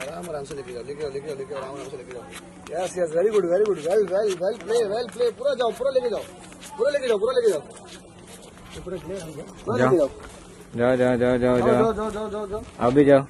आराम से लेके जाओ, आराम से लेके जाओ। Yes yes, very good well play. पूरा जाओ, पूरा लेके जाओ। पूरा लेके जाओ। पूरा लेके जाओ। जाओ। अभी जाओ।